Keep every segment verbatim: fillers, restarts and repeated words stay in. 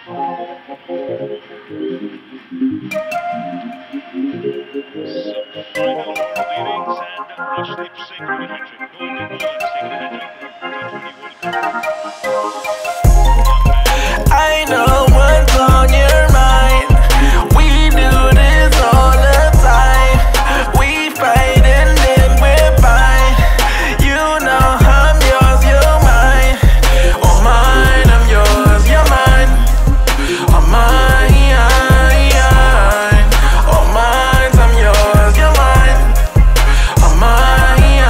I know what's on your mind. We do this all the time. We fight and then we're fine. You know I'm yours, you're mine. Oh mine, I'm yours, you're mine. Oh mine, oh mine, I'm yours, you're mine. Oh mine.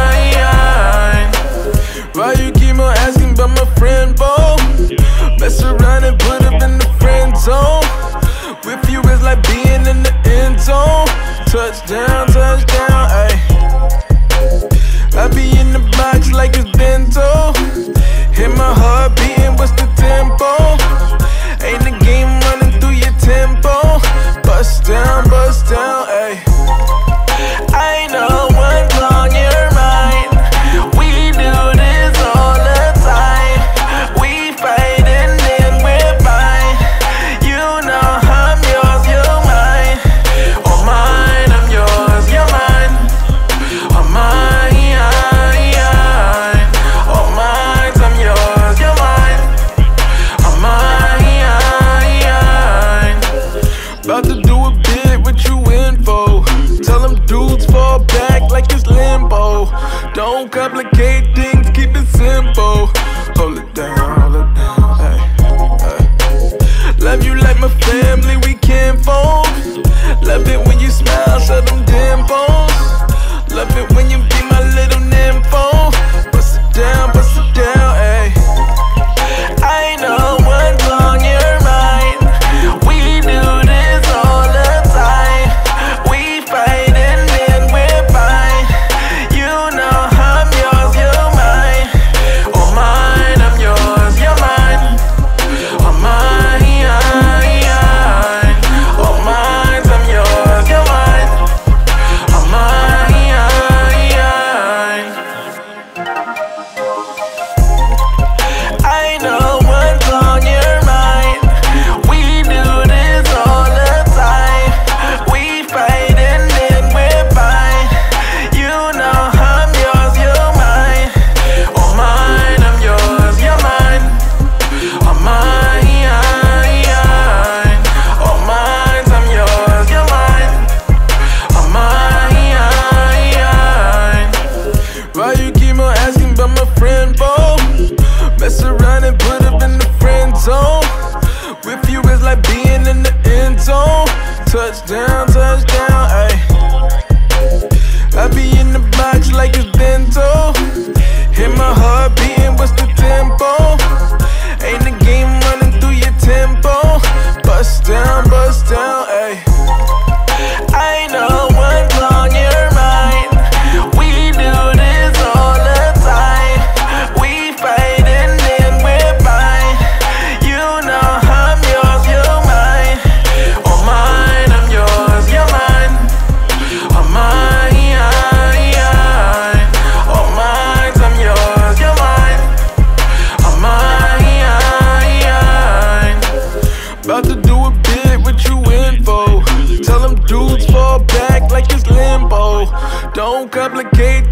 Why you keep on asking about my friend, Bo? Mess around and put up in the friend zone. With you it's like being in the end zone. Touchdown, touchdown, ayy. I be in the box like it's bento. Hit my heart beating, what's the tempo? Ain't the game running through your tempo. Bust down, bust down, ayy. I know what's on your mind. We do this all the time. We fight and then we're fine. You know I'm yours, you're mine. Oh mine, I'm yours, you're mine. Oh mine, oh mine, I'm yours, you're mine. Oh mine. About to do a bit, what you in for? Tell them dudes fall back like it's limbo. Don't complicate things, keep it simple. Hold it down, hold it down, hey, hey. Love you like my family, we can't fold. Love it when you smile, show them dimples. Love it when you be my little nympho. Bust it down, bust it down, hey. I know what's on your mind. We do this all the time. We fight and then we're fine. You know I'm yours, you're mine. Oh mine, I'm yours, you're mine. Oh mine, oh mine, I'm yours, you're mine. Oh mine. I know what's on your mind. We do this all the time. We fight and then we're fine. You know I'm yours, you're mine. Oh mine, I'm yours, you're mine. Oh mine, oh mine, I'm yours, you're mine. Oh mine. Why you keep on asking about my friend, Bo? Mess around and put up in the friend zone. With you it's like being in the end zone. Touchdown, touchdown, ayy. I be in the box like it's bento. Hit my heart beating, what's the tempo? Ain't the game running through your tempo. Bust down, bust down, ayy. I know what's on your mind. We do this all the time. We fight and then we're fine. You know I'm yours, you're mine. Oh mine, I'm yours, you're mine. Oh mine, oh mine, I'm yours, you're mine. Oh mine. About to do a bit, what you in for? Tell them dudes fall back like it's limbo. Don't complicate